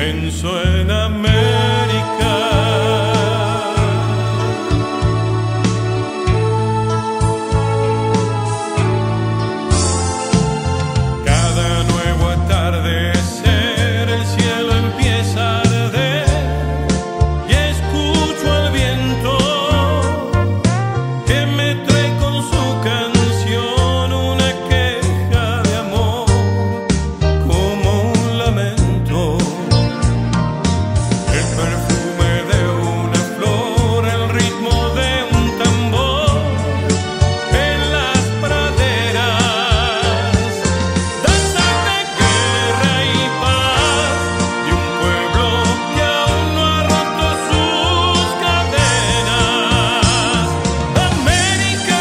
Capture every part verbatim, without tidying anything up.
pensó en América. Cada nuevo atardecer el cielo empieza a arder y escucho al viento que me trae con su canción una queja de amor como un lamento. El perfume de una flor, el ritmo de un tambor en las praderas, danza de guerra y paz de un pueblo que aún no ha roto sus cadenas. América,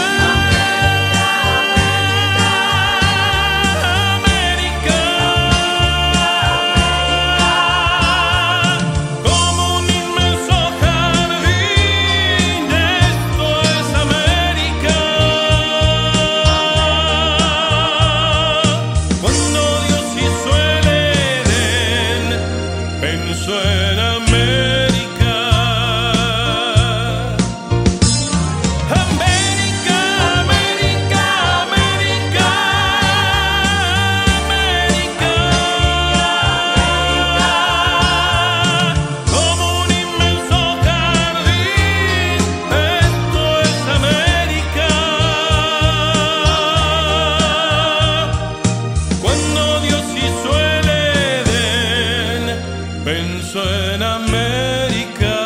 América, como un inmenso jardín, esto es América. Cuando Dios hizo el Edén, pensó en América. América, América, América, América, como un inmenso jardín, esto es América. Cuando Dios hizo el Edén, pensó en América.